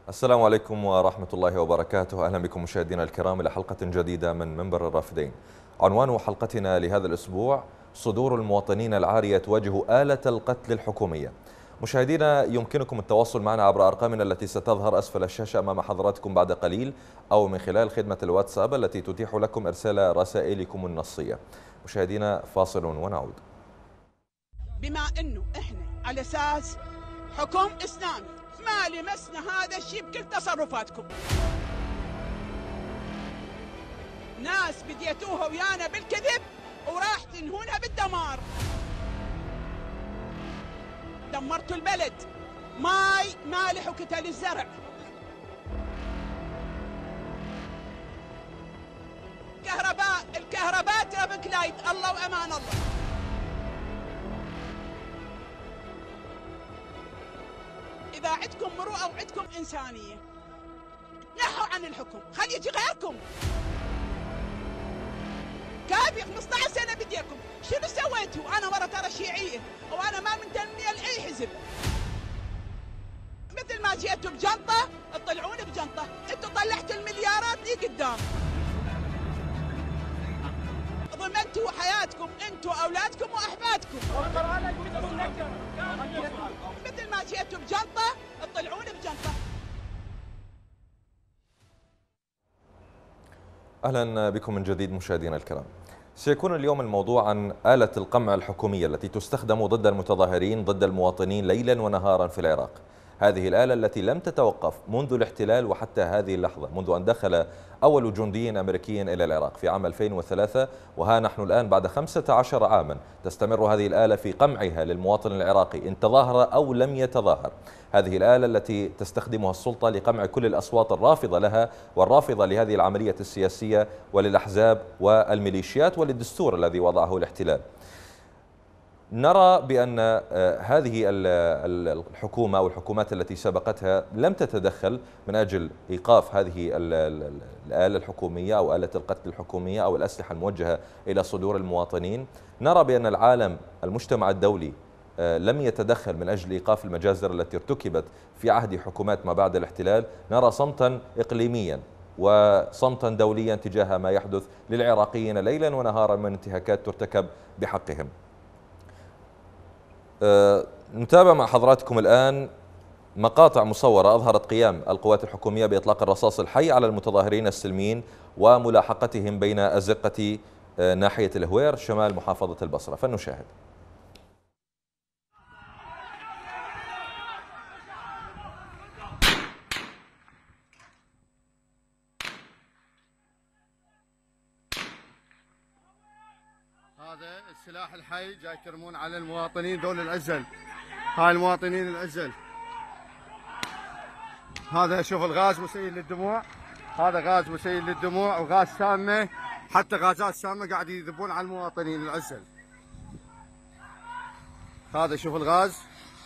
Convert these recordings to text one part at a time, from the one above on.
السلام عليكم ورحمة الله وبركاته. أهلا بكم مشاهدينا الكرام إلى حلقة جديدة من منبر الرافدين. عنوان حلقتنا لهذا الأسبوع: صدور المواطنين العارية تواجه آلة القتل الحكومية. مشاهدينا، يمكنكم التواصل معنا عبر أرقامنا التي ستظهر أسفل الشاشة أمام حضراتكم بعد قليل، أو من خلال خدمة الواتساب التي تتيح لكم إرسال رسائلكم النصية. مشاهدينا، فاصل ونعود. بما أنه إحنا على أساس حكم إسلامي ما لمسنا هذا الشيء بكل تصرفاتكم. ناس بديتوها ويانا بالكذب وراح تنهونها بالدمار. دمرتوا البلد، ماي مالح وكتل الزرع، الكهرباء ترافيك لايت، الله وأمان الله. إذا عندكم مروءة وعندكم إنسانية نحوا عن الحكم، خلي يجي غيركم. كافي 15 سنة بديكم، شنو سويتوا؟ أنا مرة ترى شيعية وأنا ما منتمية لأي حزب. مثل ما جيتوا بجنطة تطلعوني بجنطة، أنتوا طلعتوا المليارات دي قدام. ضمنتوا حياتكم أنتوا وأولادكم وأحفادكم. مثل ما جيتوا بجنطة تطلعوني بجنطة. أهلا بكم من جديد مشاهدينا الكرام. سيكون اليوم الموضوع عن آلة القمع الحكومية التي تستخدم ضد المتظاهرين، ضد المواطنين ليلا ونهارا في العراق. هذه الآلة التي لم تتوقف منذ الاحتلال وحتى هذه اللحظة، منذ أن دخل أول جندي أمريكي إلى العراق في عام 2003، وها نحن الآن بعد 15 عاما تستمر هذه الآلة في قمعها للمواطن العراقي إن تظاهر أو لم يتظاهر. هذه الآلة التي تستخدمها السلطة لقمع كل الأصوات الرافضة لها والرافضة لهذه العملية السياسية وللأحزاب والميليشيات وللدستور الذي وضعه الاحتلال. نرى بأن هذه الحكومة أو الحكومات التي سبقتها لم تتدخل من أجل إيقاف هذه الآلة الحكومية أو آلة القتل الحكومية أو الأسلحة الموجهة إلى صدور المواطنين. نرى بأن العالم، المجتمع الدولي، لم يتدخل من أجل إيقاف المجازر التي ارتكبت في عهد حكومات ما بعد الاحتلال. نرى صمتا إقليميا وصمتا دوليا تجاه ما يحدث للعراقيين ليلا ونهارا من انتهاكات ترتكب بحقهم. نتابع مع حضراتكم الآن مقاطع مصورة أظهرت قيام القوات الحكومية بإطلاق الرصاص الحي على المتظاهرين السلميين وملاحقتهم بين أزقة ناحية الهوير شمال محافظة البصرة، فلنشاهد. هذا السلاح الحي جاي ترمون على المواطنين ذول العزل. هاي المواطنين العزل. هذا شوف الغاز مسيل للدموع، هذا غاز مسيل للدموع وغاز سامة، حتى غازات سامة قاعد يذبون على المواطنين العزل. هذا شوف الغاز.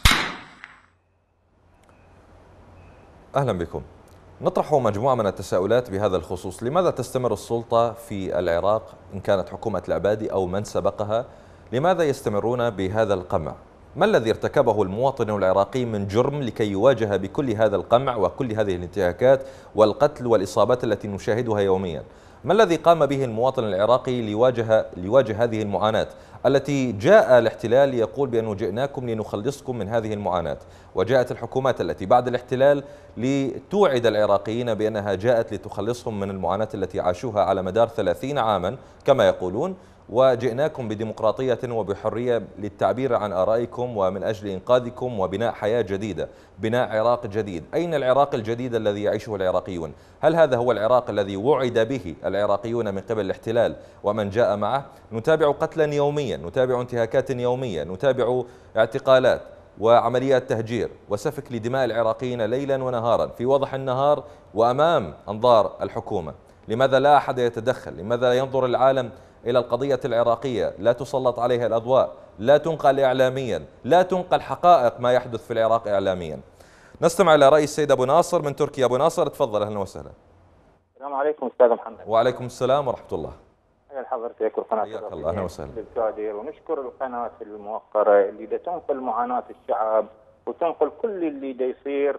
أهلا بكم. نطرح مجموعة من التساؤلات بهذا الخصوص. لماذا تستمر السلطة في العراق إن كانت حكومة العبادي أو من سبقها؟ لماذا يستمرون بهذا القمع؟ ما الذي ارتكبه المواطن العراقي من جرم لكي يواجه بكل هذا القمع وكل هذه الانتهاكات والقتل والإصابات التي نشاهدها يوميا؟ ما الذي قام به المواطن العراقي ليواجه هذه المعاناة التي جاء الاحتلال يقول بأنه جئناكم لنخلصكم من هذه المعاناة، وجاءت الحكومات التي بعد الاحتلال لتوعد العراقيين بأنها جاءت لتخلصهم من المعاناة التي عاشوها على مدار 30 عاما كما يقولون، وجئناكم بديمقراطية وبحرية للتعبير عن آرائكم ومن أجل إنقاذكم وبناء حياة جديدة، بناء عراق جديد. أين العراق الجديد الذي يعيشه العراقيون؟ هل هذا هو العراق الذي وعد به العراقيون من قبل الاحتلال ومن جاء معه؟ نتابع قتلا يوميا، نتابع انتهاكات يوميا، نتابع اعتقالات وعمليات تهجير وسفك لدماء العراقيين ليلا ونهارا في وضح النهار وأمام أنظار الحكومة. لماذا لا أحد يتدخل؟ لماذا ينظر العالم إلى القضية العراقية؟ لا تسلط عليها الأضواء، لا تنقل إعلاميا، لا تنقل حقائق ما يحدث في العراق إعلاميا. نستمع إلى رأي السيد أبو ناصر من تركيا. أبو ناصر تفضل. أهلا وسهلا. السلام عليكم أستاذ محمد. وعليكم السلام ورحمة الله. حيا حضرتك وقناة حياك الله. أهلا وسهلا. للكادر، ونشكر القناة الموقرة اللي دا تنقل معاناة الشعب وتنقل كل اللي دا يصير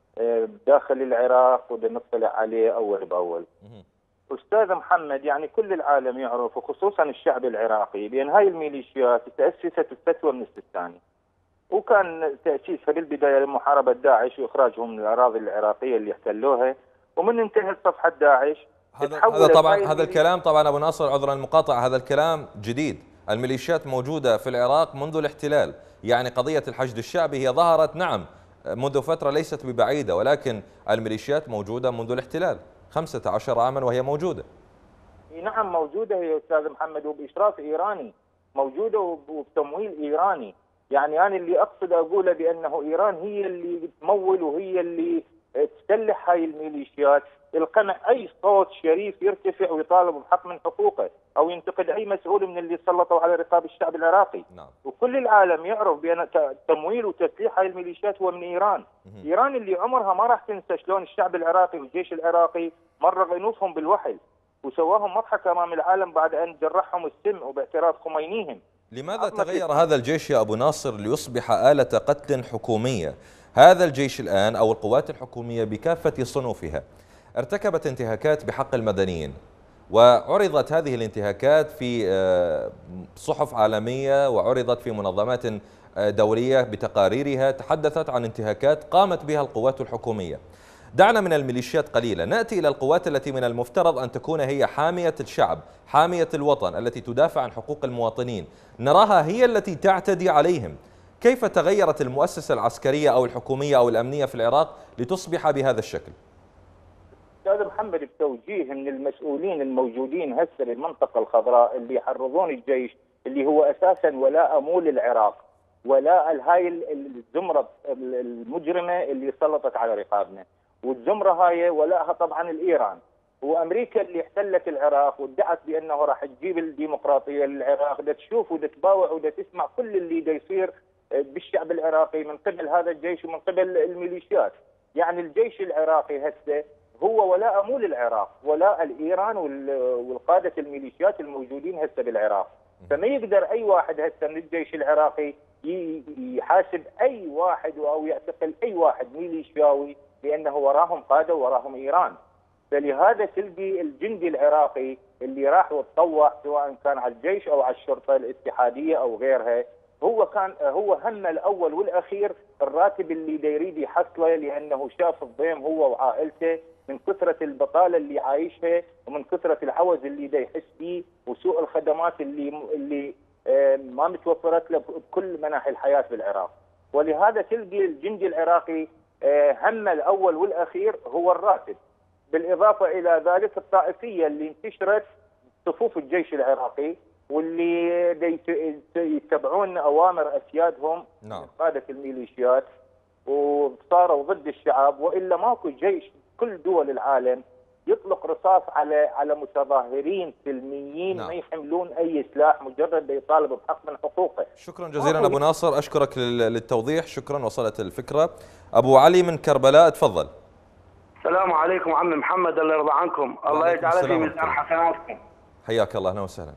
داخل العراق ونطلع عليه اول باول. استاذ محمد، يعني كل العالم يعرف وخصوصا الشعب العراقي بان هاي الميليشيات تاسست الفتوى من السيستاني، وكان تاسيسها بالبدايه لمحاربه داعش واخراجهم من الاراضي العراقيه اللي احتلوها، ومن انتهت صفحه داعش هذا طبعا هذا الكلام طبعا ابو ناصر، عذرا المقاطعه، هذا الكلام جديد. الميليشيات موجوده في العراق منذ الاحتلال، يعني قضيه الحشد الشعبي هي ظهرت نعم منذ فتره ليست ببعيده، ولكن الميليشيات موجوده منذ الاحتلال 15 عاما وهي موجوده. نعم موجوده يا استاذ محمد، وباشراف ايراني موجوده وبتمويل ايراني. يعني انا اللي اقصد اقوله بانه ايران هي اللي تمول وهي اللي تسلح هاي الميليشيات لقمع اي صوت شريف يرتفع ويطالب بحق من حقوقه او ينتقد اي مسؤول من اللي سلطوا على رقاب الشعب العراقي. نعم. وكل العالم يعرف بان تمويل وتسليح هاي الميليشيات هو من ايران. ايران اللي عمرها ما راح تنسى شلون الشعب العراقي والجيش العراقي مرغ انوفهم بالوحل وسواهم مضحك امام العالم بعد ان جرحهم السم وباعتراف خمينيهم. لماذا تغير هذا الجيش يا ابو ناصر ليصبح آلة قتل حكومية؟ هذا الجيش الآن او القوات الحكومية بكافة صنوفها ارتكبت انتهاكات بحق المدنيين، وعرضت هذه الانتهاكات في صحف عالمية وعرضت في منظمات دولية بتقاريرها تحدثت عن انتهاكات قامت بها القوات الحكومية. دعنا من الميليشيات قليلا، نأتي إلى القوات التي من المفترض أن تكون هي حامية الشعب، حامية الوطن، التي تدافع عن حقوق المواطنين، نراها هي التي تعتدي عليهم. كيف تغيرت المؤسسة العسكرية أو الحكومية أو الأمنية في العراق لتصبح بهذا الشكل؟ استاذ محمد، بتوجيه من المسؤولين الموجودين هسه بالمنطقه الخضراء اللي يحرضون الجيش اللي هو اساسا ولاء مو للعراق، ولاء هاي الزمره المجرمه اللي سلطت على رقابنا، والزمره هاي ولاءها طبعا الايران وامريكا اللي احتلت العراق وادعت بانه راح تجيب الديمقراطيه للعراق، بدها تشوف وبدها تباوع وبدها تسمع كل اللي دا يصير بالشعب العراقي من قبل هذا الجيش ومن قبل الميليشيات. يعني الجيش العراقي هسه هو ولاء مو للعراق، ولاء الايران والقاده الميليشيات الموجودين هسه بالعراق. فما يقدر اي واحد هسه من الجيش العراقي يحاسب اي واحد او يعتقل اي واحد ميليشياوي لانه وراهم قاده وراهم ايران. فلهذا تلقي الجندي العراقي اللي راح وتطوع سواء كان على الجيش او على الشرطه الاتحاديه او غيرها، هو همه الاول والاخير الراتب اللي دا يريد يحصله، لانه شاف الضيم هو وعائلته من كثره البطاله اللي عايشها ومن كثره العوز اللي دا يحس فيه وسوء الخدمات اللي ما متوفرت له بكل مناحي الحياه في العراق. ولهذا تلقي الجندي العراقي همه الاول والاخير هو الراتب، بالاضافه الى ذلك الطائفيه اللي انتشرت صفوف الجيش العراقي واللي يتبعون اوامر اسيادهم نعم. قاده الميليشيات وصاروا ضد الشعب، والا ماكو جيش كل دول العالم يطلق رصاص على متظاهرين سلميين نعم. ما يحملون اي سلاح مجرد يطالب بحق من حقوقه. شكرا جزيلا ابو ناصر، اشكرك للتوضيح، شكرا، وصلت الفكره. ابو علي من كربلاء تفضل. السلام عليكم عمي محمد، الله يرضى عنكم، الله يجعل في ميزان حسناتكم. حياك الله، اهلا وسهلا.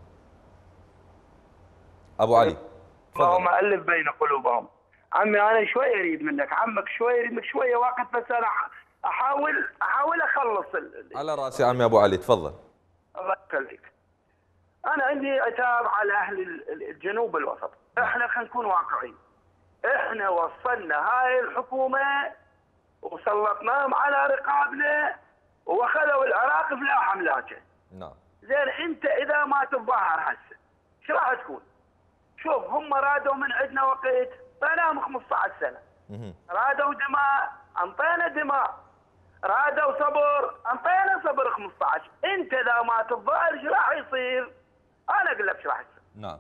ابو علي اللهم الف بين قلوبهم. عمي انا شويه اريد منك، عمك شويه اريد منك شويه وقت، بس انا احاول اخلص على راسي عمي ابو علي، تفضل. الله يخليك. انا عندي عتاب على اهل الجنوب الوسط، احنا خلينا نكون واقعيين. احنا وصلنا هاي الحكومه وسلطناهم على رقابنا واخذوا العراق بلا حملاته. نعم. زين انت اذا ما تتظاهر هسه ايش راح تكون؟ شوف هم رادوا من عندنا وقت، طيناهم 15 سنه. رادوا دماء، انطينا دماء. رادوا صبر، انطينا صبر 15. انت اذا ما تتظاهر ايش راح يصير؟ انا اقول لك ايش راح يصير. نعم.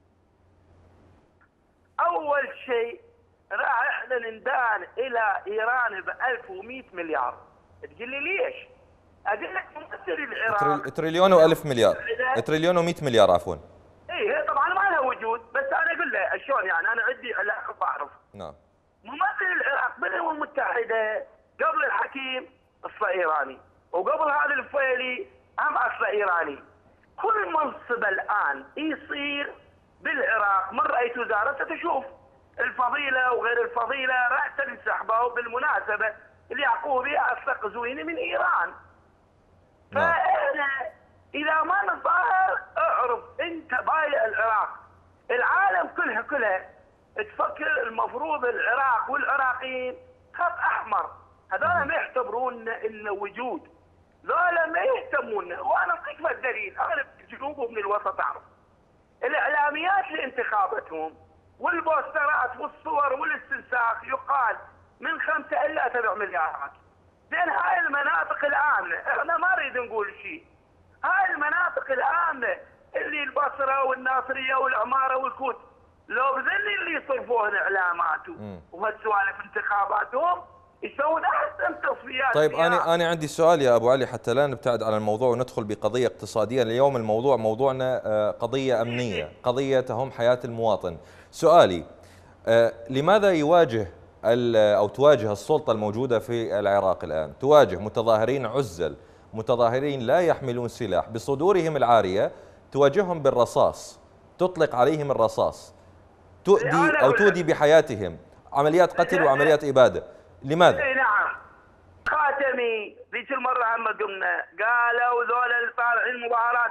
اول شيء راح احنا نندان الى ايران ب 1100 مليار. تقول لي ليش؟ اقول لك ممثل العراق تريليون و1000 مليار، تريليون و100 مليار عفوا. اي هي طبعا ما لها وجود، بس انا اقول له شلون يعني، انا عندي علاقه بعرف. نعم. ممثل العراق بالامم المتحده قبل الحكيم اصله ايراني، وقبل هذا الفيلي هم اصله ايراني. كل منصب الان يصير بالعراق من رئيس وزاره تشوف الفضيله وغير الفضيله راسا ينسحبوا. بالمناسبه اليعقوبي أصدق زويني من إيران. نعم. فإحنا إذا ما نتظاهر اعرف أنت بايع العراق. العالم كلها تفكر المفروض العراق والعراقيين خط أحمر، هذول ما يعتبرون إلا وجود، ذولا ما يهتمون. وأنا أعطيك الدليل، أنا من الجنوب ومن الوسط أعرف الإعلاميات لانتخاباتهم والبوسترات والصور والاستنساخ يقال من 5 إلى 7 مليارات. زين هاي المناطق الآمنة، احنا ما نريد نقول شيء، هاي المناطق الآمنة اللي البصرة والناصرية والعمارة والكوت، لو بذل اللي يصرفوهن إعلاماتهم وهالسوالف انتخاباتهم يسوون أحسن تصفيات. طيب أنا عندي سؤال يا أبو علي حتى لا نبتعد عن الموضوع وندخل بقضية اقتصادية. اليوم موضوعنا قضية أمنية، قضية تهم حياة المواطن. سؤالي لماذا يواجه أو تواجه السلطة الموجودة في العراق الآن تواجه متظاهرين عزل، متظاهرين لا يحملون سلاح، بصدورهم العارية تواجههم بالرصاص، تطلق عليهم الرصاص، تؤدي أو تودي بحياتهم، عمليات قتل وعمليات إبادة، لماذا؟ نعم خاتمي ذيك المرة هم قمنا قالوا ذولا اللي طالعين مظاهرات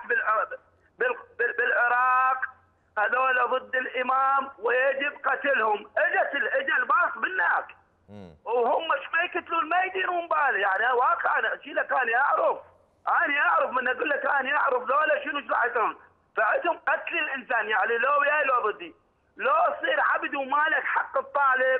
بالعراق هذول ضد الإمام ويجب قتلهم، اجى الباص بالناك وهم ما يقتلون ما يديرون باله. يعني واقع انا شيء كان يعرف، انا اعرف من اقول لك انا اعرف ذولا شنو صلاحتهم، فعندهم قتل الانسان. يعني لو وياي لو ضدي، لو تصير عبد ومالك حق الطالب،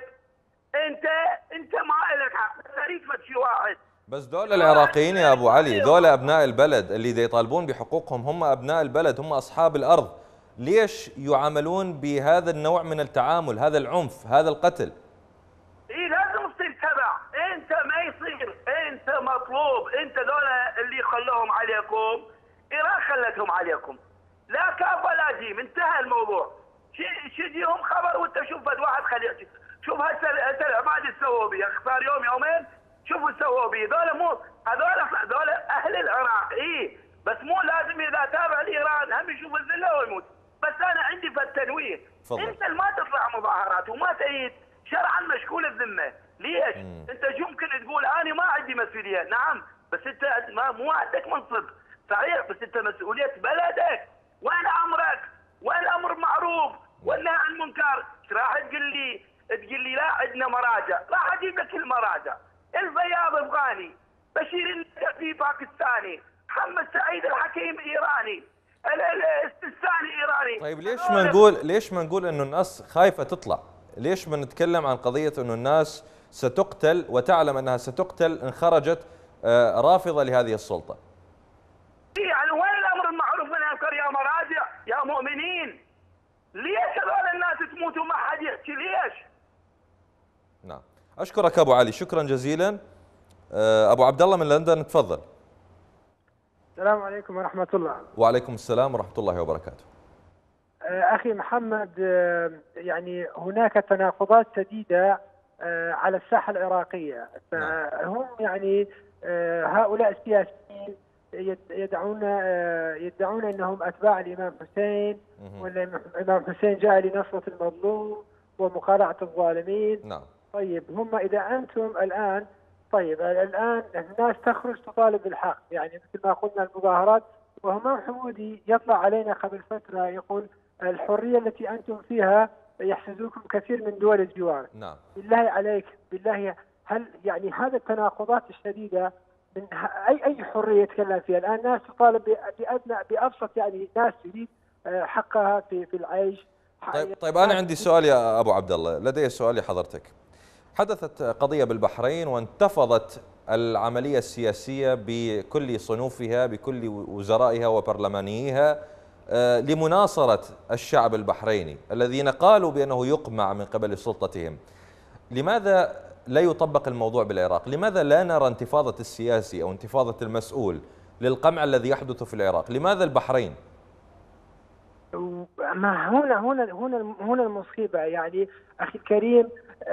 انت ما لك حق، اريد شيء واحد. بس دول العراقيين يا ابو علي، دول ابناء البلد اللي دا يطالبون بحقوقهم، هم ابناء البلد، هم اصحاب الارض، ليش يعاملون بهذا النوع من التعامل، هذا العنف، هذا القتل؟ اي لازم تصير تبع، انت ما يصير، انت مطلوب، انت ذولا اللي خلوهم عليكم، ايران خلتهم عليكم، لا كاف ولا جيم، انتهى الموضوع. شجيهم خبر وانت شوف بد واحد خليه، شوف هسه العباد اللي سووا بيه، اختار يوم يومين شوفوا سووا بيه، ذولا مو هذول اهل العراق، بس مو لازم اذا تابع لايران هم يشوف الذله ويموت. بس انا عندي في التنويه، انت ما تطلع مظاهرات وما تأيد شرعا مشكول الذمه، ليش؟ انت شو ممكن تقول انا ما عندي مسؤوليه؟ نعم بس انت مو عندك منصب صحيح، بس انت مسؤوليه بلدك، وين امرك؟ وين الامر بالمعروف والنهي عن المنكر؟ ايش راح تقول لي لا عندنا مراجع؟ راح اجيب لك المراجع، الفياض افغاني، بشير النجفي باكستاني، محمد سعيد الحكيم ايراني، السيستاني ايراني. طيب ليش ما نقول انه الناس خايفه تطلع؟ ليش ما نتكلم عن قضيه انه الناس ستقتل وتعلم انها ستقتل ان خرجت رافضه لهذه السلطه؟ يعني وين الامر المعروف والمنكر يا مراجع يا مؤمنين؟ ليش هذول الناس تموت وما حد يحكي ليش؟ نعم، اشكرك ابو علي، شكرا جزيلا. ابو عبد الله من لندن، تفضل. السلام عليكم ورحمة الله. وعليكم السلام ورحمة الله وبركاته. أخي محمد، يعني هناك تناقضات شديدة على الساحة العراقية، فهم يعني هؤلاء السياسيين يدعون أنهم أتباع الإمام حسين، وأن الإمام حسين جاء لنصرة المظلوم ومقارعة الظالمين. نعم. طيب هم إذا أنتم الآن، طيب الآن الناس تخرج تطالب بالحق، يعني مثل ما قلنا المظاهرات، وهمام حمودي يطلع علينا قبل فترة يقول الحرية التي أنتم فيها يحسدوكم كثير من دول الجوار. نعم. بالله عليك، بالله، هل يعني هذا التناقضات الشديدة من أي حرية يتكلم فيها؟ الآن ناس تطالب بأبسط، يعني ناس تريد حقها في العيش. طيب أنا عندي سؤال يا أبو عبد الله، لدي سؤال لحضرتك. حدثت قضية بالبحرين وانتفضت العملية السياسية بكل صنوفها، بكل وزرائها وبرلمانيها، لمناصرة الشعب البحريني الذين قالوا بأنه يقمع من قبل سلطتهم. لماذا لا يطبق الموضوع بالعراق؟ لماذا لا نرى انتفاضة السياسي أو انتفاضة المسؤول للقمع الذي يحدث في العراق؟ لماذا البحرين؟ ما هنا المصيبة، يعني أخي الكريم،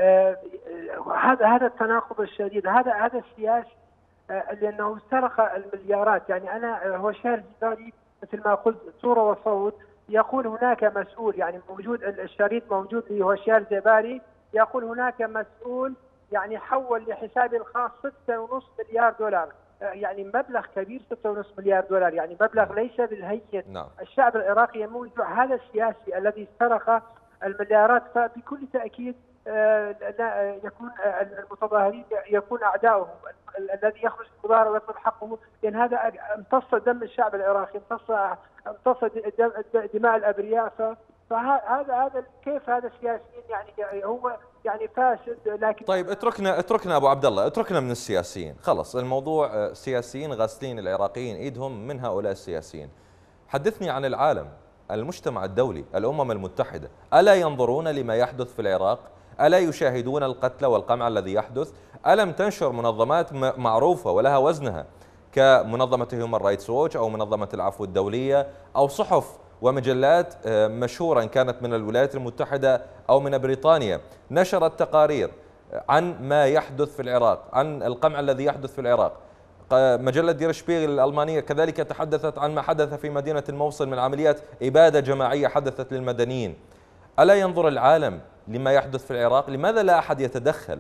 هذا التناقض الشديد، هذا السياسي، لأنه سرق المليارات. يعني أنا هوشيار زيباري مثل ما قلت صورة وصوت، يقول هناك مسؤول، يعني موجود الشريط موجود لهوشيار زيباري، يقول هناك مسؤول يعني حول لحسابي الخاص 6.5 مليار دولار، يعني مبلغ كبير 6.5 مليار دولار، يعني مبلغ ليس بالهين. نعم. الشعب العراقي يموت هذا السياسي الذي سرق المليارات، فبكل تأكيد يكون المتظاهرين يكون أعداؤهم. الذي يخرج مظاهرة ويطلب حقه، لأن هذا امتص دم الشعب العراقي، امتص دماء الأبرياء. فهذا كيف هذا السياسيين يعني هو يعني فاسد. لكن طيب اتركنا ابو عبد الله، اتركنا من السياسيين، خلص الموضوع سياسيين غاسلين العراقيين ايدهم من هؤلاء السياسيين. حدثني عن العالم، المجتمع الدولي، الامم المتحده، الا ينظرون لما يحدث في العراق؟ الا يشاهدون القتل والقمع الذي يحدث؟ الم تنشر منظمات معروفه ولها وزنها كمنظمه هيومن رايتس ووتش او منظمه العفو الدوليه او صحف ومجلات مشهورة إن كانت من الولايات المتحدة أو من بريطانيا نشرت تقارير عن ما يحدث في العراق، عن القمع الذي يحدث في العراق. مجلة دير شبيغل الألمانية كذلك تحدثت عن ما حدث في مدينة الموصل من عمليات إبادة جماعية حدثت للمدنيين. ألا ينظر العالم لما يحدث في العراق؟ لماذا لا أحد يتدخل؟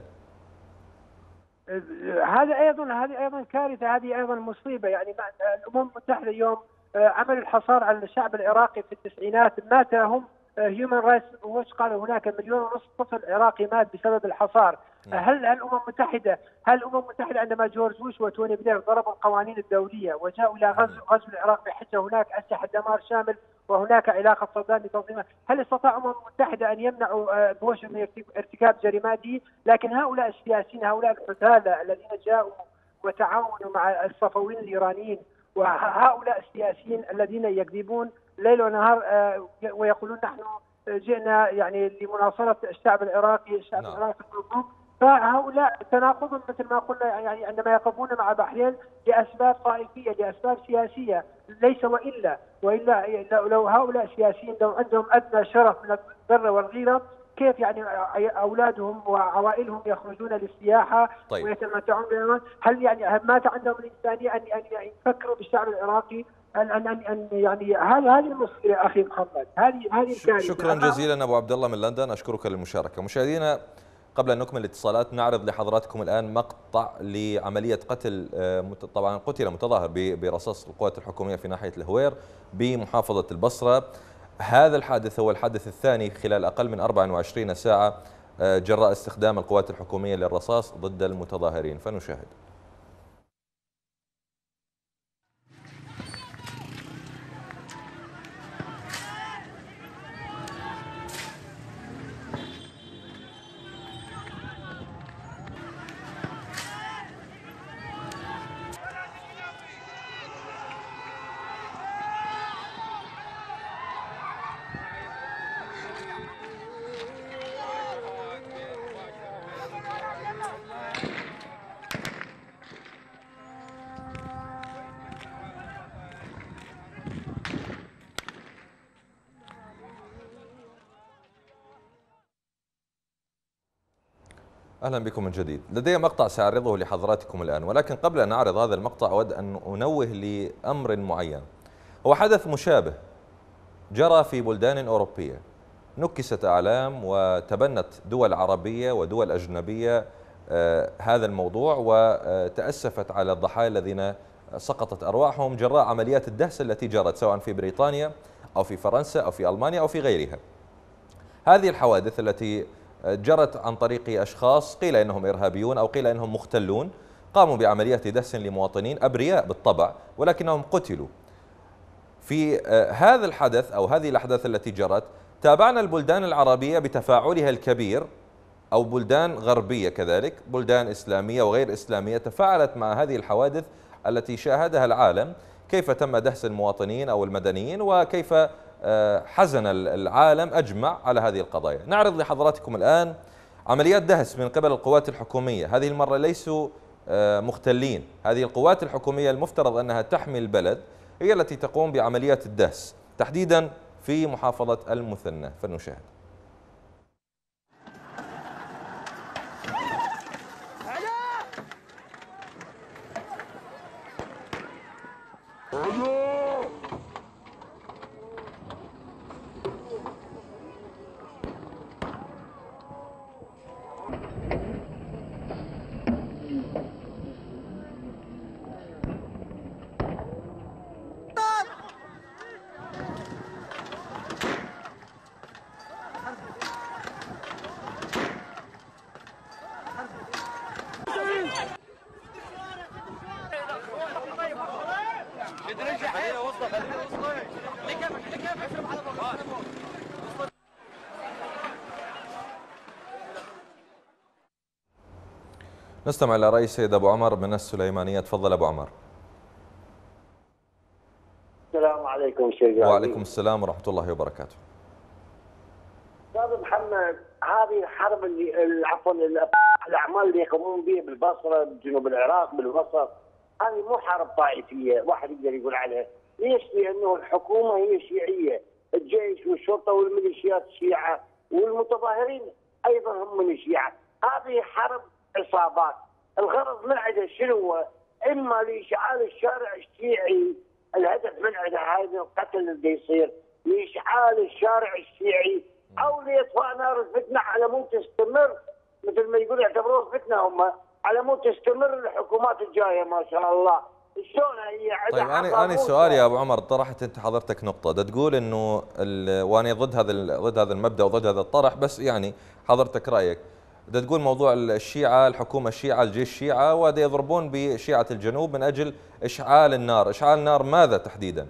هذه أيضا كارثة، هذه أيضا مصيبة. يعني الأمم المتحدة اليوم عمل الحصار على الشعب العراقي في التسعينات، مات هم هيومن رايتس ووتش قالوا هناك 1.5 مليون طفل عراقي مات بسبب الحصار. هل الأمم المتحدة عندما جورج بوش وتوني بلير ضربوا القوانين الدولية وجاءوا إلى غزو العراق بحجة هناك أسلحة دمار شامل وهناك علاقة صدام بتنظيمها، هل استطاع الأمم المتحدة أن يمنعوا بوش من ارتكاب جريماته؟ لكن هؤلاء السياسيين، هؤلاء الحثالة الذين جاءوا وتعاونوا مع الصفويين الإيرانيين، وهؤلاء السياسيين الذين يكذبون ليل ونهار ويقولون نحن جئنا يعني لمناصرة الشعب العراقي، العراقي المظلوم، فهؤلاء تناقض مثل ما قلنا. يعني عندما يقفون مع بحرين لأسباب طائفية، لأسباب سياسية، ليس وإلا لو هؤلاء السياسيين لو عندهم أدنى شرف من الذرة والغيرة، كيف يعني أولادهم وعوائلهم يخرجون للسياحة طيب. ويتمتعون بالأمان؟ هل يعني مات عندهم الإنسانية أن يفكروا بالشعب العراقي؟ أن يعني هذه المصيبة أخي محمد، هذه الكارثة. شكرا جزيلا أبو عبد الله من لندن، أشكرك للمشاركة. مشاهدينا، قبل أن نكمل الاتصالات نعرض لحضراتكم الآن مقطع لعملية قتل، طبعا قتل متظاهر برصاص القوات الحكومية في ناحية الهوير بمحافظة البصرة. هذا الحادث هو الحادث الثاني خلال أقل من 24 ساعة جراء استخدام القوات الحكومية للرصاص ضد المتظاهرين، فنشاهد. أهلا بكم من جديد. لدي مقطع سأعرضه لحضراتكم الآن، ولكن قبل أن أعرض هذا المقطع أود أن أنوه لأمر معين. هو حدث مشابه جرى في بلدان أوروبية، نكست أعلام وتبنت دول عربية ودول أجنبية هذا الموضوع وتأسفت على الضحايا الذين سقطت أرواحهم جراء عمليات الدهس التي جرت سواء في بريطانيا أو في فرنسا أو في ألمانيا أو في غيرها. هذه الحوادث التي جرت عن طريق أشخاص قيل إنهم إرهابيون أو قيل إنهم مختلون قاموا بعمليات دهس لمواطنين أبرياء بالطبع ولكنهم قتلوا. في هذا الحدث أو هذه الأحداث التي جرت تابعنا البلدان العربية بتفاعلها الكبير، أو بلدان غربية كذلك، بلدان إسلامية وغير إسلامية تفاعلت مع هذه الحوادث التي شاهدها العالم، كيف تم دهس المواطنين أو المدنيين وكيف حزن العالم أجمع على هذه القضايا. نعرض لحضراتكم الآن عمليات دهس من قبل القوات الحكومية. هذه المرة ليسوا مختلين، هذه القوات الحكومية المفترض أنها تحمي البلد هي التي تقوم بعمليات الدهس تحديدا في محافظة المثنى، فلنشاهد. نستمع إلى رأي السيد أبو عمر من السليمانية. تفضل أبو عمر. السلام عليكم شيخ. وعليكم السلام ورحمة الله وبركاته. استاذ محمد، هذه الحرب اللي عفوا الاعمال اللي يقومون بها بالبصره بجنوب العراق بالوسط، هذه مو حرب طائفيه واحد يقدر يقول عليها. ليش؟ لانه الحكومه هي شيعيه، الجيش والشرطه والميليشيات شيعه، والمتظاهرين ايضا هم من الشيعه. هذه حرب عصابات. الغرض من عندها شنو هو؟ اما لاشعال الشارع الشيعي، الهدف من عندها هذا القتل اللي يصير لاشعال الشارع الشيعي، او لاطفاء نار الفتنه على مود تستمر، مثل ما يقولوا يعتبروها فتنه هم، على مود تستمر الحكومات الجايه ما شاء الله. شلون هي عندها؟ طيب انا سؤالي يا ابو عمر، طرحت انت حضرتك نقطه دا تقول انه وانا ضد هذا المبدا وضد هذا الطرح، بس يعني حضرتك رايك دا تقول موضوع الشيعه، الحكومه الشيعه، الجيش الشيعه، ودا يضربون بشيعه الجنوب من اجل اشعال النار. اشعال النار ماذا تحديدا؟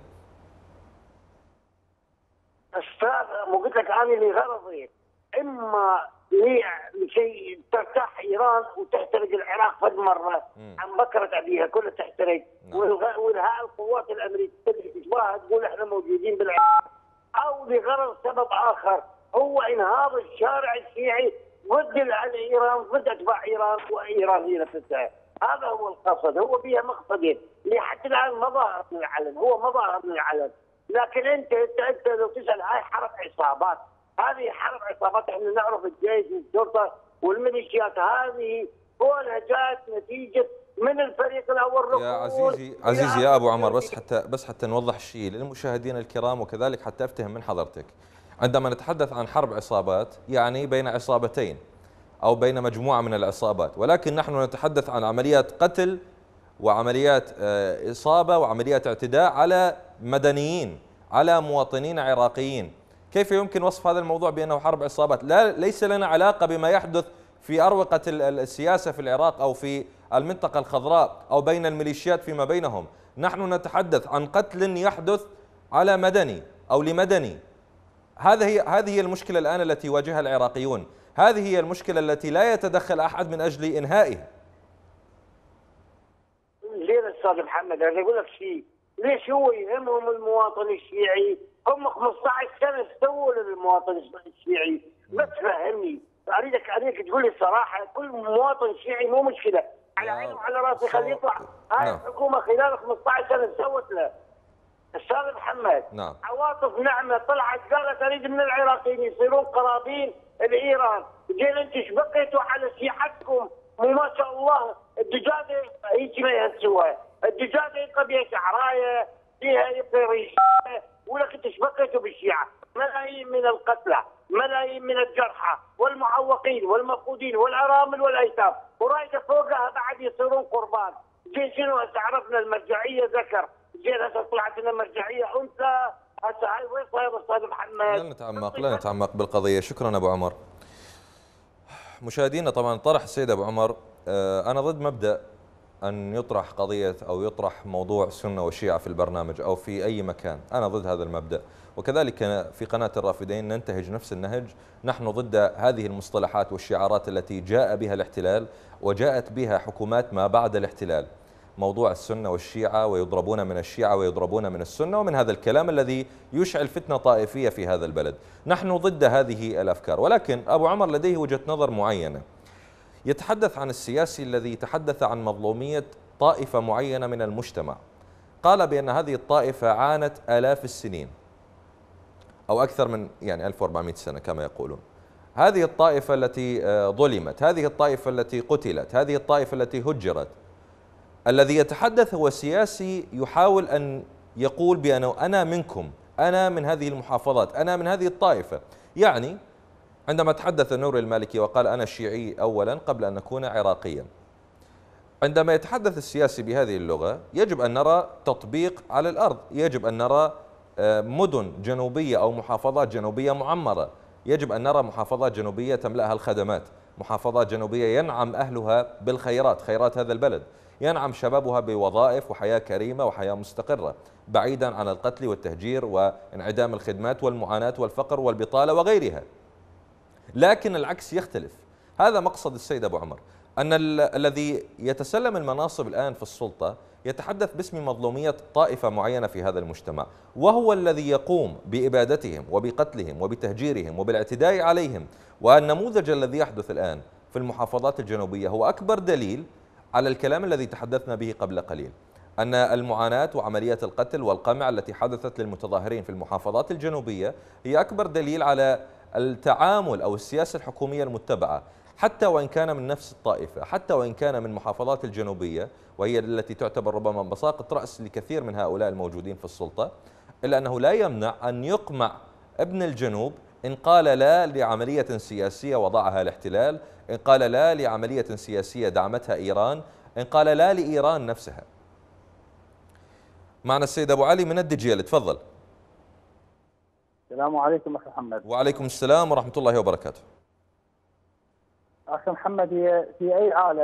استاذ، مو قلت لك انا لغرضي، اما لشيء ترتاح ايران وتحترق العراق فد مره، عم بكره ابيها كلها تحترق، والهاء القوات الامريكيه اللي تشبهها تقول احنا موجودين بالعراق، او لغرض سبب اخر هو انهاض الشارع الشيعي ضد ايران، ضد اتباع ايران، وايران هي نفسها. هذا هو القصد، هو بها مقصدين اللي حتى الان ما ظهر من العلن، هو ما ظهر من العلن. لكن انت لو تسال هاي حرب عصابات، هذه حرب عصابات. احنا نعرف الجيش والشرطه والميليشيات هذه كلها جاءت نتيجه من الفريق الاول. يا عزيزي يا ابو عمر، بس حتى نوضح شيء للمشاهدين الكرام وكذلك حتى افتهم من حضرتك. عندما نتحدث عن حرب عصابات يعني بين عصابتين او بين مجموعه من العصابات، ولكن نحن نتحدث عن عمليات قتل وعمليات اصابه وعمليات اعتداء على مدنيين، على مواطنين عراقيين. كيف يمكن وصف هذا الموضوع بأنه حرب عصابات؟ ليس لنا علاقة بما يحدث في أروقة السياسة في العراق أو في المنطقة الخضراء أو بين الميليشيات فيما بينهم. نحن نتحدث عن قتل يحدث على مدني أو لمدني. هذه هي المشكلة الآن التي يواجهها العراقيون، هذه هي المشكلة التي لا يتدخل أحد من أجل إنهائها. زين أستاذ محمد، أنا أقول لك شيء، ليش هو يهمهم المواطن الشيعي؟ هم 15 سنة استووا للمواطن الشيعي، بس فهمني، أريدك تقول لي الصراحة، كل مواطن شيعي مو مشكلة، على عيني وعلى راسي خليه يطلع. هاي الحكومة خلال 15 سنة سوت له. أستاذ محمد، عواطف نعمة طلعت قالت أريد من العراقيين يصيرون قرابين لإيران، زين أنت ايش بقيتوا على شيعتكم؟ وما شاء الله الدجاجة هيك ما يهزوها، الدجاجة يبقى بها شعراية، فيها يبقى ريشة، ولك انت ايش بقيتوا بالشيعة؟ ملايين من القتلى، ملايين من الجرحى والمعوقين والمفقودين والارامل والايتام، ورايده فوقها بعد يصيرون قربان. زين شنو هسه عرفنا المرجعية ذكر، زين هسه طلعت لنا مرجعية انثى، هسه هاي وين صاير استاذ محمد؟ لا نتعمق بالقضية. شكرا ابو عمر. مشاهدينا، طبعا طرح السيد ابو عمر، انا ضد مبدأ أن يطرح قضية أو يطرح موضوع السنة والشيعة في البرنامج أو في أي مكان. أنا ضد هذا المبدأ، وكذلك في قناة الرافدين ننتهج نفس النهج. نحن ضد هذه المصطلحات والشعارات التي جاء بها الاحتلال وجاءت بها حكومات ما بعد الاحتلال، موضوع السنة والشيعة، ويضربون من الشيعة ويضربون من السنة، ومن هذا الكلام الذي يشعل فتنة طائفية في هذا البلد. نحن ضد هذه الأفكار، ولكن أبو عمر لديه وجهة نظر معينة. يتحدث عن السياسي الذي تحدث عن مظلومية طائفة معينة من المجتمع، قال بأن هذه الطائفة عانت آلاف السنين أو أكثر من 1400 سنة كما يقولون. هذه الطائفة التي ظلمت، هذه الطائفة التي قتلت، هذه الطائفة التي هجرت. الذي يتحدث هو سياسي يحاول أن يقول بأنه أنا منكم، أنا من هذه المحافظات، أنا من هذه الطائفة. يعني عندما تحدث النور المالكي وقال أنا شيعي أولا قبل أن أكون عراقيا، عندما يتحدث السياسي بهذه اللغة يجب أن نرى تطبيق على الأرض، يجب أن نرى مدن جنوبية أو محافظات جنوبية معمرة، يجب أن نرى محافظات جنوبية تملأها الخدمات. محافظات جنوبية ينعم أهلها بالخيرات، خيرات هذا البلد، ينعم شبابها بوظائف وحياة كريمة وحياة مستقرة بعيدا عن القتل والتهجير وانعدام الخدمات والمعاناة والفقر والبطالة وغيرها. لكن العكس يختلف. هذا مقصد السيد أبو عمر، أن الذي يتسلم المناصب الآن في السلطة يتحدث باسم مظلومية طائفة معينة في هذا المجتمع، وهو الذي يقوم بإبادتهم وبقتلهم وبتهجيرهم وبالاعتداء عليهم. والنموذج الذي يحدث الآن في المحافظات الجنوبية هو أكبر دليل على الكلام الذي تحدثنا به قبل قليل، أن المعاناة وعمليات القتل والقمع التي حدثت للمتظاهرين في المحافظات الجنوبية هي أكبر دليل على التعامل أو السياسة الحكومية المتبعة، حتى وإن كان من نفس الطائفة، حتى وإن كان من محافظات الجنوبية وهي التي تعتبر ربما بساقط رأس لكثير من هؤلاء الموجودين في السلطة، إلا أنه لا يمنع أن يقمع ابن الجنوب إن قال لا لعملية سياسية وضعها الاحتلال، إن قال لا لعملية سياسية دعمتها إيران، إن قال لا لإيران نفسها. معنا السيد أبو علي من الدجيل، تفضل. السلام عليكم أخي محمد. وعليكم السلام ورحمة الله وبركاته. أخي محمد، في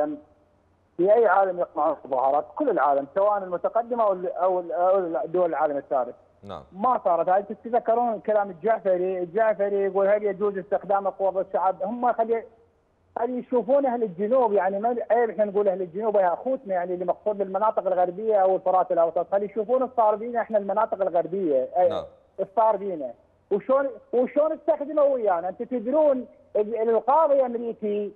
أي عالم يقمعون التظاهرات؟ كل العالم سواء المتقدمة أو دول العالم الثالث. نعم. ما صارت هذه. تتذكرون كلام الجعفري يقول هل يجوز استخدام القوى ضد الشعب؟ هم خلي يشوفون اهل الجنوب، يعني ما عيب احنا نقول اهل الجنوب يا اخوتنا، يعني اللي مقصود بالمناطق الغربيه او الفرات الاوسط، خلي يشوفون الصار بينا احنا المناطق الغربيه. نعم. الصار بينا وشلون استخدموا ويانا. انتم تدرون القاضي امريكي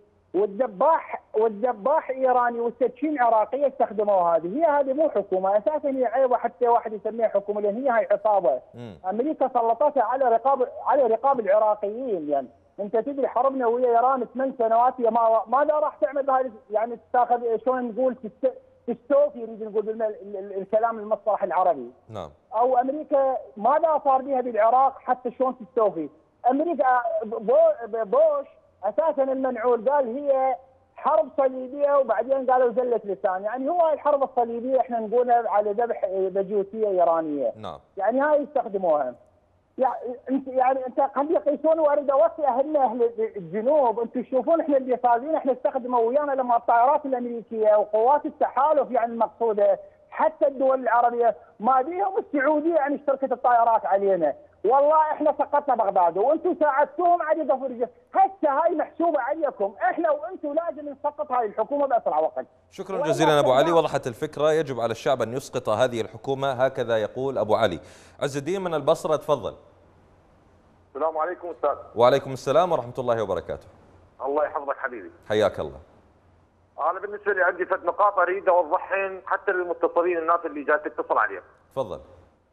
والذباح ايراني والسكين عراقيه استخدموا هذه مو حكومه اساسا، هي عيبه حتى واحد يسميها حكومه، لان هي عصابه. امريكا سلطتها على رقاب العراقيين. يعني انت تدري حربنا ويا ايران 8 سنوات، هي ماذا راح تعمل بهذه؟ يعني تاخذ شلون نقول تستوفي، يريد نقول الكلام المصطلح العربي. نعم. او امريكا ماذا صار بها بالعراق حتى شلون تستوفي؟ امريكا بوش اساسا المنعول قال هي حرب صليبيه، وبعدين قالوا زله لسان. يعني هو الحرب الصليبيه احنا نقولها على ذبح بجوسيه ايرانيه. نعم. يعني هاي يستخدموها. يعني انت خلي يقيسون، واريد اوصي اهلنا اهل الجنوب، انتم تشوفون احنا اللي فاضيين احنا استخدموا ويانا لما الطائرات الامريكيه وقوات التحالف يعني المقصوده، حتى الدول العربيه ما بيهم السعوديه يعني اشتركت الطائرات علينا. والله احنا سقطنا بغداد وانتم ساعدتوهم على ظفر. هسه هاي محسوبه عليكم، احنا وانتم لازم نسقط هاي الحكومه باسرع وقت. شكرا جزيلا ابو علي، وضحت الفكره. يجب على الشعب ان يسقط هذه الحكومه، هكذا يقول ابو علي. عز الدين من البصره، تفضل. السلام عليكم استاذ. وعليكم السلام ورحمه الله وبركاته. الله يحفظك حبيبي. حياك الله. انا بالنسبه لي عندي فد نقاط اريد اوضحهن حتى للمتصلين الناس اللي جاي تتصل عليهم. تفضل.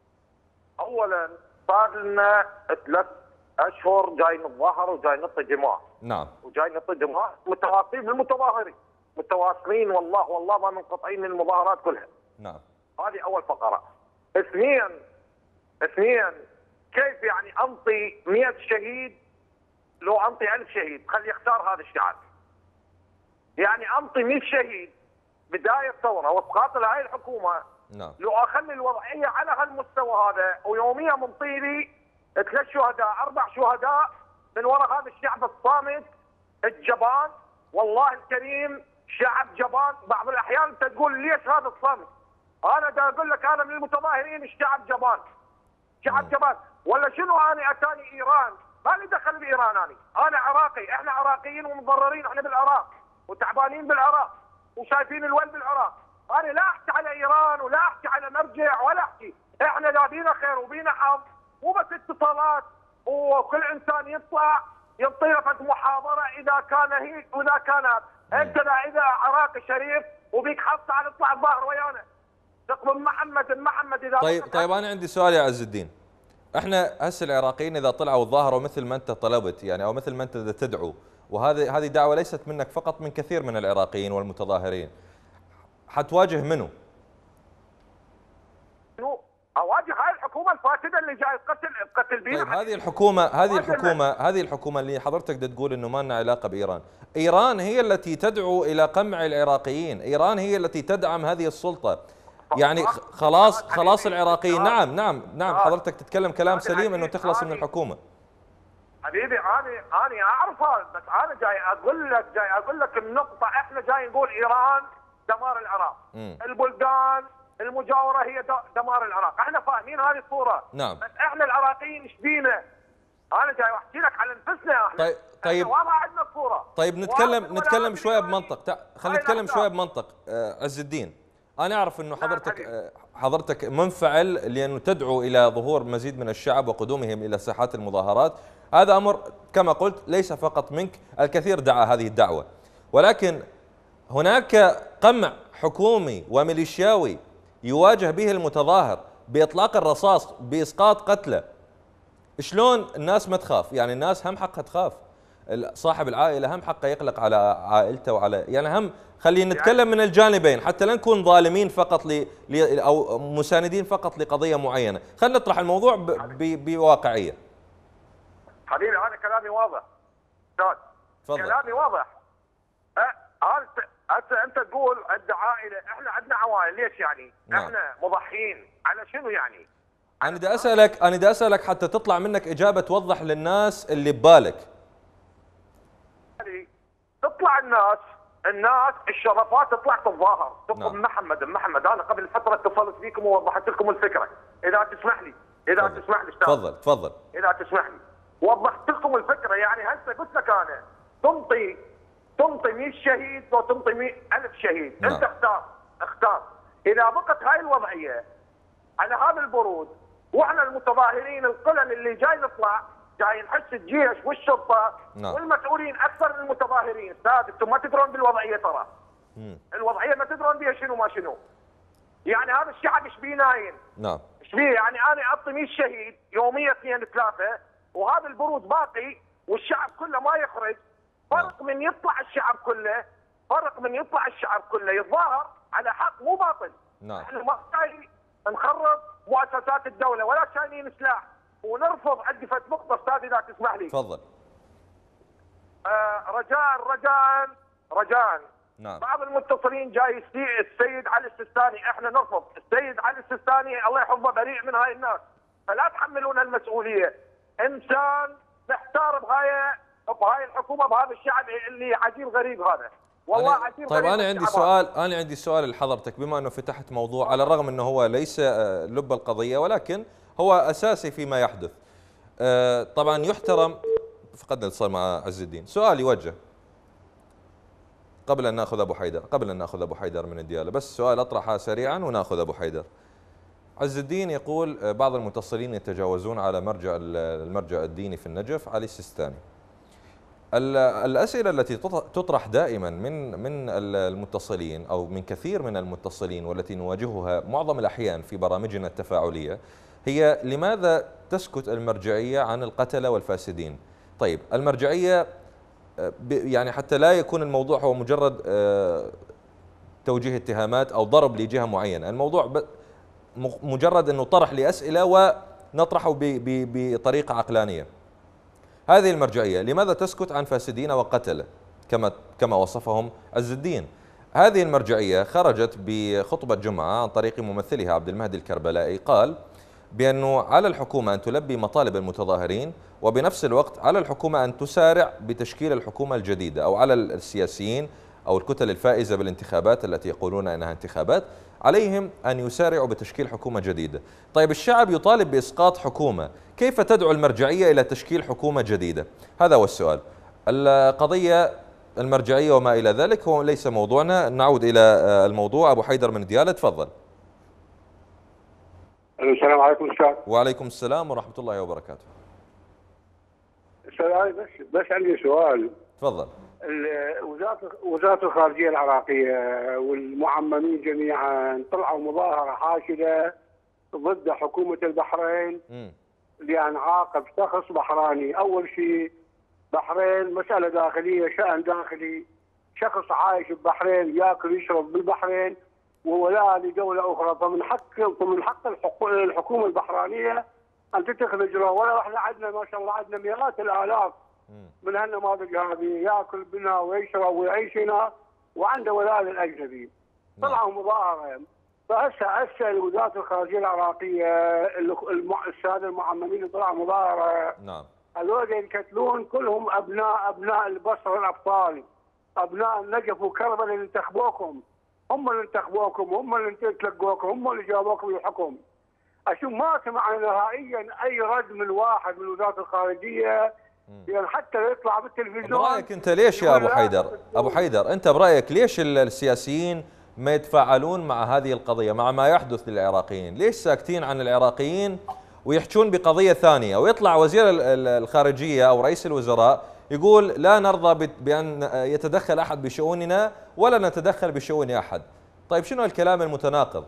اولا صار لنا 3 اشهر جاي نتظاهر وجاي نطي دماء. نعم. وجاي نطي دماء متواصلين بالمتظاهرين، متواصلين والله ما منقطعين من المظاهرات كلها. نعم. هذه اول فقره. اثنين كيف يعني انطي 100 شهيد لو انطي 1000 شهيد؟ خلي يختار هذا الشعب. يعني انطي 100 شهيد بدايه ثوره واسقاط هاي الحكومه. نعم. لو اخلي الوضعيه على هالمستوى هذا، ويوميا منطي لي 3 شهداء 4 شهداء من وراء هذا الشعب الصامت الجبان. والله الكريم شعب جبان. بعض الاحيان انت تقول ليش هذا الصامت؟ انا دا اقول لك انا من المتظاهرين الشعب جبان. شعب جبان. ولا شنو انا اتاني ايران؟ ما لي دخل بايران. انا عراقي، احنا عراقيين ومضررين، احنا بالعراق وتعبانين بالعراق وشايفين الويل بالعراق. انا لا احكي على ايران ولا احكي على مرجع ولا احكي، احنا لا بينا خير وبينا حظ وبس اتصالات، وكل انسان يطلع يعطي لك محاضره اذا كان هيك واذا كانت انت اذا عراقي شريف وبيك حظ تعال اطلع الظاهر ويانا. تقبل محمد اذا طيب انا عندي سؤال يا عز الدين. احنا هسه العراقيين اذا طلعوا وظاهروا مثل ما انت طلبت يعني او مثل ما انت تدعو، وهذه دعوه ليست منك فقط، من كثير من العراقيين والمتظاهرين، حتواجه منو؟ اواجه هاي الحكومه الفاسده اللي جاي تقتل بينا. طيب هذه الحكومه اللي حضرتك تقول انه ما لنا علاقه بايران، ايران هي التي تدعو الى قمع العراقيين، ايران هي التي تدعم هذه السلطه. يعني خلاص العراقيين. نعم حضرتك تتكلم كلام سليم انه تخلص من الحكومه. حبيبي انا اعرف هذا، بس انا جاي اقول لك النقطه، احنا جاي نقول ايران دمار العراق، البلدان المجاوره هي دمار العراق، احنا فاهمين هذه الصوره. نعم. بس احنا العراقيين ايش بينا؟ انا جاي احكي لك على انفسنا احنا. طيب واضح عندنا الصوره. طيب نتكلم شويه بمنطق، خلينا نتكلم شويه بمنطق. عز الدين، انا اعرف انه حضرتك منفعل لانه تدعو الى ظهور مزيد من الشعب وقدومهم الى ساحات المظاهرات، هذا امر كما قلت ليس فقط منك، الكثير دعا هذه الدعوه، ولكن هناك قمع حكومي وميليشياوي يواجه به المتظاهر باطلاق الرصاص، باسقاط قتلى. شلون الناس ما تخاف؟ يعني الناس هم حقها تخاف، صاحب العائله هم حقه يقلق على عائلته وعلى، يعني هم خلينا نتكلم من الجانبين حتى لا نكون ظالمين فقط او مساندين فقط لقضيه معينه، خلينا نطرح الموضوع بواقعيه. حبيبي انا كلامي واضح. تفضل. كلامي واضح. انت تقول عند عائله، احنا عندنا عوائل، ليش يعني؟ نعم. احنا مضحين على شنو يعني؟ انا بدي اسالك حتى تطلع منك اجابه توضح للناس اللي ببالك. تطلع الناس الشرفات تطلع تتظاهر، تطلب محمد انا قبل فتره اتصلت فيكم ووضحت لكم الفكره، اذا تسمح لي تفضل اذا تسمح لي وضحت لكم الفكره. يعني هسه قلت لك انا تنطي 100 شهيد لو تنطي 100,000 شهيد. نعم. انت اختار. اذا بقت هاي الوضعيه على هذا البرود، واحنا المتظاهرين القلم اللي جاي نطلع جاي نحس الجيش والشرطه. نعم. والمسؤولين اكثر من المتظاهرين. استاذ انتم ما تدرون بالوضعيه، ترى الوضعيه ما تدرون بها شنو ما شنو. يعني هذا الشعب ايش بيه نايم؟ نعم. ايش بيه؟ يعني انا اعطي 100 شهيد يوميا 2 3 وهذا البرود باقي والشعب كله ما يخرج. فرق من يطلع الشعب كله يتظاهر على حق مو باطل. نعم. احنا ما جاي نخرب مؤسسات الدوله ولا شايلين سلاح، ونرفض عندي فت نقطه استاذ اذا تسمح لي. تفضل. رجاء. نعم. بعض المتصلين جاي السيد علي السيستاني، احنا نرفض. السيد علي السيستاني الله يحفظه بريء من هاي الناس، فلا تحملون المسؤوليه. انسان محتار بهاي الحكومه، بهذا الشعب اللي عجيب غريب هذا. والله عجيب طيب غريب. انا عندي سؤال لحضرتك، بما انه فتحت موضوع على الرغم انه هو ليس لب القضيه ولكن هو اساسي فيما يحدث. طبعا يحترم، فقدنا الاتصال مع عز الدين. سؤال يوجه قبل ان ناخذ ابو حيدر من الديالة، بس سؤال اطرحه سريعا وناخذ ابو حيدر. عز الدين يقول بعض المتصلين يتجاوزون على المرجع الديني في النجف علي السيستاني. الأسئلة التي تطرح دائما من المتصلين أو من كثير من المتصلين والتي نواجهها معظم الأحيان في برامجنا التفاعلية هي: لماذا تسكت المرجعية عن القتلة والفاسدين؟ طيب المرجعية يعني حتى لا يكون الموضوع هو مجرد توجيه اتهامات أو ضرب لجهة معينة، الموضوع مجرد أنه طرح لأسئلة ونطرحه بطريقة عقلانية. هذه المرجعية لماذا تسكت عن فاسدين وقتلة كما وصفهم عز الدين؟ هذه المرجعية خرجت بخطبة جمعة عن طريق ممثلها عبد المهدي الكربلائي، قال بأنه على الحكومة أن تلبي مطالب المتظاهرين، وبنفس الوقت على الحكومة أن تسارع بتشكيل الحكومة الجديدة، أو على السياسيين أو الكتل الفائزة بالانتخابات التي يقولون أنها انتخابات عليهم أن يسارعوا بتشكيل حكومة جديدة. طيب الشعب يطالب بإسقاط حكومة، كيف تدعو المرجعية إلى تشكيل حكومة جديدة؟ هذا هو السؤال. القضية المرجعية وما إلى ذلك هو ليس موضوعنا، نعود إلى الموضوع. أبو حيدر من ديالة، تفضل. السلام عليكم أستاذ. وعليكم السلام ورحمة الله وبركاته. أستاذ بس عندي سؤال. تفضل. وزارة الخارجية العراقية والمعممين جميعا طلعوا مظاهرة حاشدة ضد حكومة البحرين لأن عاقب شخص بحراني. أول شيء بحرين مسألة داخلية، شأن داخلي، شخص عايش ببحرين ياكل يشرب بالبحرين وولاء لدولة أخرى، فمن حق الحكومة البحرانية أن تتخذ إجراء. ولا احنا عندنا ما شاء الله عندنا مئات الآلاف من هالنماذج هذه ياكل بنا ويشرب ويعيش هنا وعنده ولاء للأجنبي. طلعوا مظاهرة. فهسه وزارة الخارجية العراقية السادة المعممين طلعوا مظاهرة. نعم. هذول ينقتلون كلهم ابناء البصره الابطال، ابناء النجف وكربلاء اللي انتخبوكم، هم اللي انتخبوكم، هم اللي تلقوكم، هم اللي جابوكم للحكم. اشوف ما سمعنا نهائيا اي رد من واحد من وزاره الخارجيه، يعني حتى يطلع بالتلفزيون. برايك انت ليش يا ابو حيدر انت برايك ليش السياسيين ما يتفاعلون مع هذه القضيه، مع ما يحدث للعراقيين؟ ليش ساكتين عن العراقيين ويحجون بقضيه ثانيه، ويطلع وزير الخارجيه او رئيس الوزراء يقول لا نرضى بان يتدخل احد بشؤوننا ولا نتدخل بشؤون احد؟ طيب شنو الكلام المتناقض؟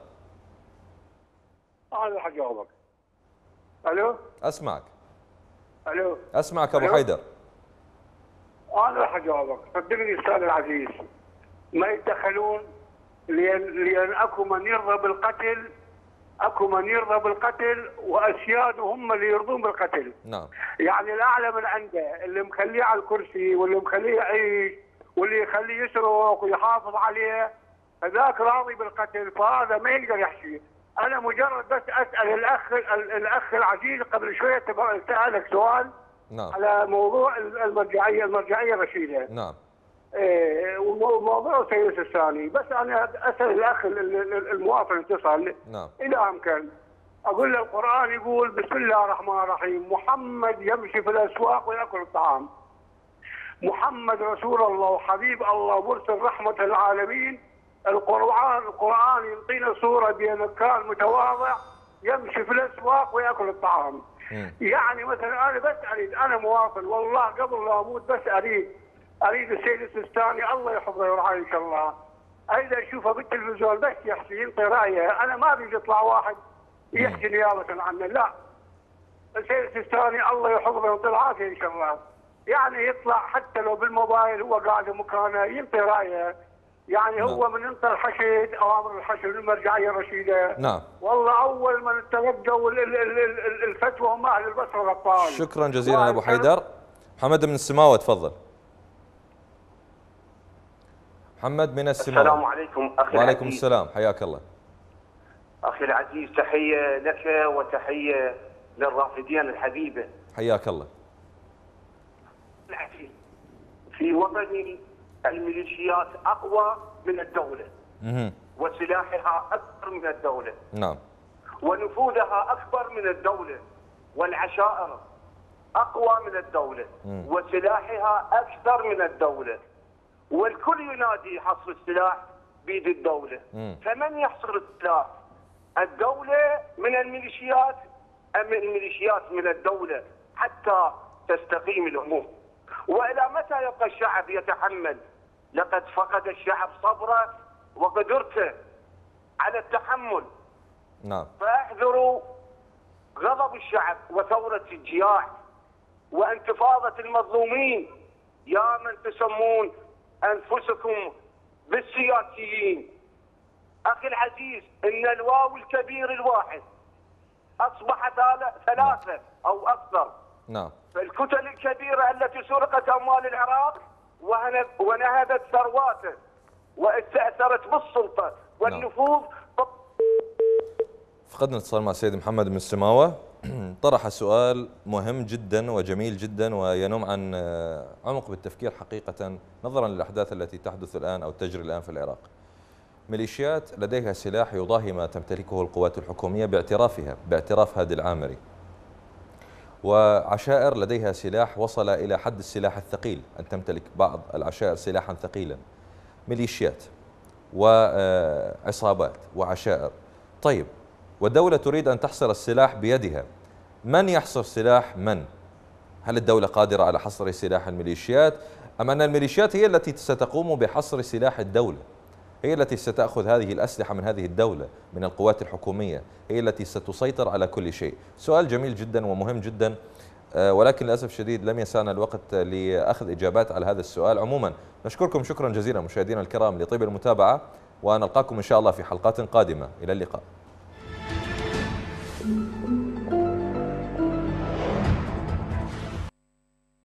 انا راح اجاوبك. الو؟ اسمعك. الو؟ اسمعك ابو حيدر. انا راح اجاوبك، صدقني استاذ العزيز، ما يتدخلون لان اكو من يرضى بالقتل، اكو من يرضى بالقتل واسياده هم اللي يرضون بالقتل. نعم. يعني الاعلى من عنده اللي مخليه على الكرسي واللي مخليه يعيش واللي يخليه يسرق ويحافظ عليه، هذاك راضي بالقتل، فهذا ما يقدر يحكي. انا مجرد بس اسال الاخ العزيز قبل شويه سالك سؤال. نعم. على موضوع المرجعيه الرشيده. نعم. وموضوع سيد الثاني، بس انا اسال الاخ المواطن اتصل. نعم. الى امكن اقول له القران يقول بسم الله الرحمن الرحيم، محمد يمشي في الاسواق وياكل الطعام. محمد رسول الله وحبيب الله مرسل رحمه للعالمين. القران يعطينا صوره بانسان متواضع يمشي في الاسواق وياكل الطعام. يعني مثلا انا بس اريد، انا مواطن والله قبل لا اموت بس اريد السيد السيستاني الله يحفظه ويرعاه ان شاء الله، اريد اشوفه بالتلفزيون بس يحكي ينطي رايه، انا ما اريد يطلع واحد يحكي نيابه عنه، لا. السيد السيستاني الله يحفظه ويعطيه العافيه ان شاء الله، يعني يطلع حتى لو بالموبايل هو قاعد مكانه ينطي رايه، يعني هو من انطى الحشد اوامر الحشد المرجعيه الرشيده. نعم. والله اول من تلقوا الفتوى هم اهل البصره الابطال. شكرا جزيلا ابو حيدر. محمد من السماوه تفضل. محمد من السماوه. السلام عليكم اخي. وعليكم السلام، حياك الله. اخي العزيز، تحيه لك وتحيه للرافدين الحبيبه. حياك الله. في وطني الميليشيات اقوى من الدوله. وسلاحها اكثر من الدوله. نعم. ونفوذها اكبر من الدوله، والعشائر اقوى من الدوله، وسلاحها اكثر من الدوله. والكل ينادي حصر السلاح بيد الدوله. فمن يحصر السلاح؟ الدوله من الميليشيات ام الميليشيات من الدوله حتى تستقيم الامور؟ والى متى يبقى الشعب يتحمل؟ لقد فقد الشعب صبره وقدرته على التحمل. نعم. فاحذروا غضب الشعب وثوره الجياع وانتفاضه المظلومين، يا من تسمون انفسكم بالسياسيين. اخي العزيز، ان الواو الكبير الواحد اصبح ثلاثه او اكثر. نعم. فالكتل الكبيره التي سرقت اموال العراق ونهبت ثرواته واستاثرت بالسلطه والنفوذ. فقدنا اتصال مع السيد محمد من السماوه. طرح سؤال مهم جدا وجميل جدا وينم عن عمق بالتفكير حقيقه، نظرا للاحداث التي تحدث الان او تجري الان في العراق. ميليشيات لديها سلاح يضاهي ما تمتلكه القوات الحكوميه باعتراف هادي العامري. وعشائر لديها سلاح وصل إلى حد السلاح الثقيل، أن تمتلك بعض العشائر سلاحا ثقيلا. ميليشيات وعصابات وعشائر. طيب، والدولة تريد أن تحصر السلاح بيدها. من يحصر سلاح من؟ هل الدولة قادرة على حصر سلاح الميليشيات؟ أم أن الميليشيات هي التي ستقوم بحصر سلاح الدولة؟ هي التي ستأخذ هذه الأسلحة من هذه الدولة، من القوات الحكومية، هي التي ستسيطر على كل شيء. سؤال جميل جدا ومهم جدا، ولكن للأسف الشديد لم يسعنا الوقت لأخذ إجابات على هذا السؤال. عموما نشكركم شكرا جزيلا مشاهدينا الكرام لطيب المتابعة، ونلقاكم إن شاء الله في حلقات قادمة. إلى اللقاء.